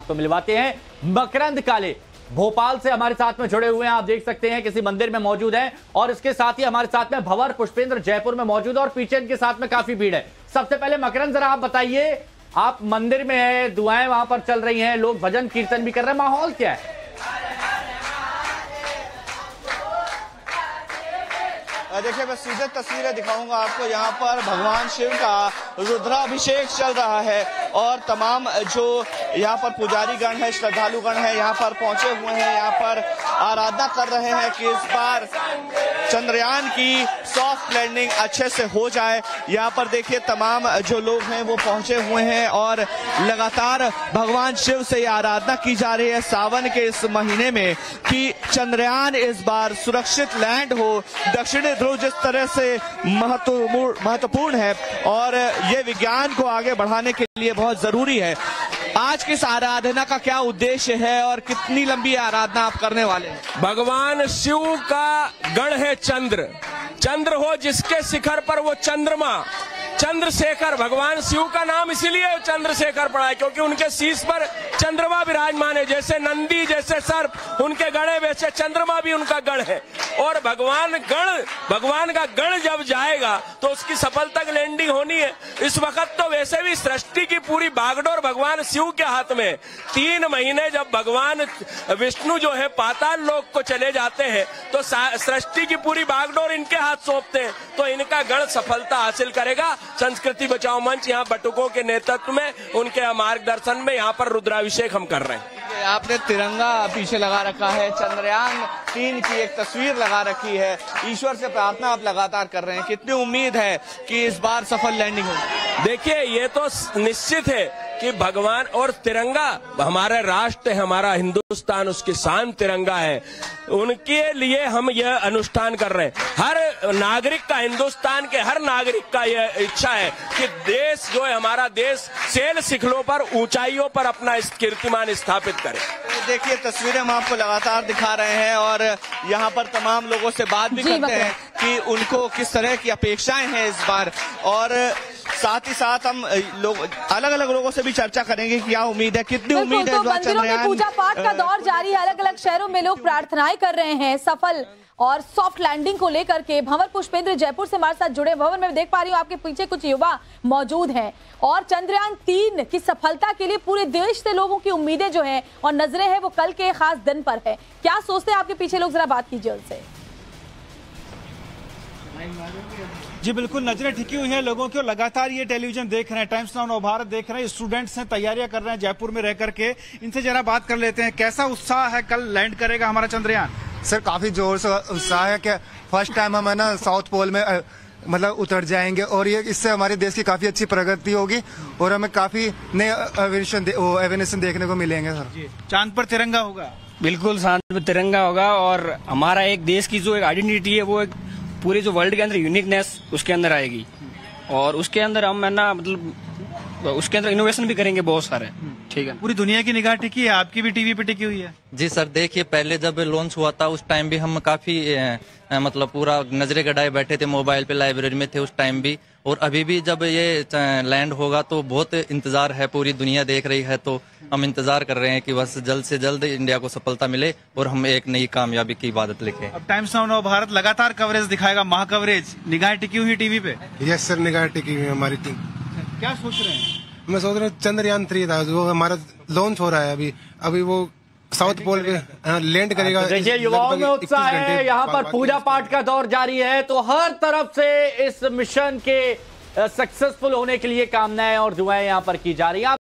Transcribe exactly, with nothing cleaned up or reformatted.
तो मिलवाते हैं मकरंद काले, भोपाल से हमारे साथ में जुड़े हुए हैं। आप देख सकते हैं किसी मंदिर में मौजूद हैं और इसके साथ ही हमारे साथ में भंवर पुष्पेंद्र जयपुर में मौजूद है और पीछे इनके साथ में काफी भीड़ है। सबसे पहले मकरंद, जरा आप बताइए, आप मंदिर में है, दुआएं वहां पर चल रही हैं, लोग भजन कीर्तन भी कर रहे हैं, माहौल क्या है? देखिए, मैं सीधे तस्वीरें दिखाऊंगा आपको। यहाँ पर भगवान शिव का रुद्राभिषेक चल रहा है और तमाम जो यहाँ पर पुजारी गण है, श्रद्धालु गण है, यहाँ पर पहुंचे हुए हैं, यहाँ पर आराधना कर रहे हैं कि इस बार चंद्रयान की सॉफ्ट लैंडिंग अच्छे से हो जाए। यहाँ पर देखिए तमाम जो लोग हैं वो पहुंचे हुए हैं और लगातार भगवान शिव से ये आराधना की जा रही है सावन के इस महीने में कि चंद्रयान इस बार सुरक्षित लैंड हो। दक्षिणी ध्रुव जिस तरह से महत्वपूर्ण है और ये विज्ञान को आगे बढ़ाने के लिए बहुत जरूरी है। आज की इस आराधना का क्या उद्देश्य है और कितनी लंबी आराधना आप करने वाले हैं? भगवान शिव का गण है चंद्र, चंद्र हो जिसके शिखर पर वो चंद्रमा, चंद्रशेखर। भगवान शिव का नाम इसीलिए चंद्रशेखर पड़ा है क्योंकि उनके शीश पर चंद्रमा विराजमान है। जैसे नंदी, जैसे सर्प उनके गण है, वैसे चंद्रमा भी उनका गण है। और भगवान गण भगवान का गण जब जाएगा तो उसकी सफलता की लैंडिंग होनी है। इस वक्त तो वैसे भी सृष्टि की पूरी बागडोर भगवान शिव के हाथ में। तीन महीने जब भगवान विष्णु जो है पाताल लोक को चले जाते हैं तो सृष्टि की पूरी बागडोर इनके हाथ सौंपते हैं, तो इनका गण सफलता हासिल करेगा। संस्कृति बचाओ मंच यहाँ बटुकों के नेतृत्व में, उनके मार्गदर्शन में यहाँ पर रुद्राभिषेक हम कर रहे हैं। आपने तिरंगा पीछे लगा रखा है, चंद्रयान तीन की एक तस्वीर लगा रखी है, ईश्वर से प्रार्थना आप लगातार कर रहे हैं। कितनी उम्मीद है कि इस बार सफल लैंडिंग होगी? देखिए, ये तो निश्चित है कि भगवान और तिरंगा हमारा राष्ट्र है, हमारा हिंदुस्तान, उसकी शान तिरंगा है। उनके लिए हम यह अनुष्ठान कर रहे हैं। हर नागरिक का, हिंदुस्तान के हर नागरिक का यह इच्छा है कि देश जो है हमारा देश सेल शिखरों पर, ऊंचाइयों पर अपना कीर्तिमान स्थापित करे। देखिए तस्वीरें हम आपको लगातार दिखा रहे हैं और यहाँ पर तमाम लोगों से बात भी करते हैं कि उनको किस तरह की अपेक्षाएं हैं इस बार, और साथ ही साथ हम लोग अलग अलग लोगों से भी चर्चा करेंगे कि क्या उम्मीद है, कितनी उम्मीद है। तो मंदिरों में पूजा पाठ का दौर जारी है, अलग अलग शहरों में लोग प्रार्थनाएं कर रहे हैं सफल और सॉफ्ट लैंडिंग को लेकर के। भंवर पुष्पेंद्र जयपुर से हमारे साथ जुड़े। भंवर, मैं देख पा रही हूँ आपके पीछे कुछ युवा मौजूद हैं और चंद्रयान तीन की सफलता के लिए पूरे देश से लोगों की उम्मीदें जो हैं और नजरें हैं वो कल के खास दिन पर है। क्या सोचते हैं आपके पीछे लोग, जरा बात कीजिए उनसे। जी बिल्कुल, नजरें टिकी हुई है लोगों की और लगातार ये टेलीविजन देख रहे हैं, टाइम्स नाउ नव भारत देख रहे हैं, स्टूडेंट्स हैं, तैयारियां कर रहे हैं जयपुर में रह करके। इनसे जरा बात कर लेते हैं, कैसा उत्साह है, कल लैंड करेगा हमारा चंद्रयान? सर काफी जोर से उत्साह है कि फर्स्ट टाइम हम है ना साउथ पोल में मतलब उतर जाएंगे और ये इससे हमारे देश की काफी अच्छी प्रगति होगी और हमें काफी नए एवेन्यूशन देखने को मिलेंगे। सर चांद पर तिरंगा होगा? बिल्कुल, चांद पर तिरंगा होगा और हमारा एक देश की जो एक आइडेंटिटी है वो एक पूरे जो वर्ल्ड के अंदर यूनिकनेस उसके अंदर आएगी और उसके अंदर हम है ना मतलब उसके अंदर इनोवेशन भी करेंगे बहुत सारे। ठीक है, पूरी दुनिया की निगाह टिकी है, आपकी भी टीवी पे टिकी हुई है? जी सर, देखिए पहले जब लॉन्च हुआ था उस टाइम भी हम काफी ए, मतलब पूरा नजरे गड़ाए बैठे थे, मोबाइल पे लाइब्रेरी में थे उस टाइम भी, और अभी भी जब ये लैंड होगा तो बहुत इंतजार है, पूरी दुनिया देख रही है, तो हम इंतजार कर रहे हैं कि बस जल्द से जल्द इंडिया को सफलता मिले और हम एक नई कामयाबी की इबादत लिखें। अब टाइम्स नाउ नव भारत लगातार कवरेज दिखाएगा, महा कवरेज, निगाह टिकी हुई टीवी पे? यस सर, निगाह टिकी हुई है हमारी टीम। क्या सोच रहे हैं? मैं सोच रहा हूँ चंद्रयान थ्री था जो हमारा लॉन्च हो रहा है अभी अभी वो साउथ पोल पे लैंड करेगा। तो देखिए युवाओं में उत्साह है, यहाँ पर पूजा पाठ का दौर जारी है, तो हर तरफ से इस मिशन के सक्सेसफुल होने के लिए कामनाएं और दुआएं यहाँ पर की जा रही है।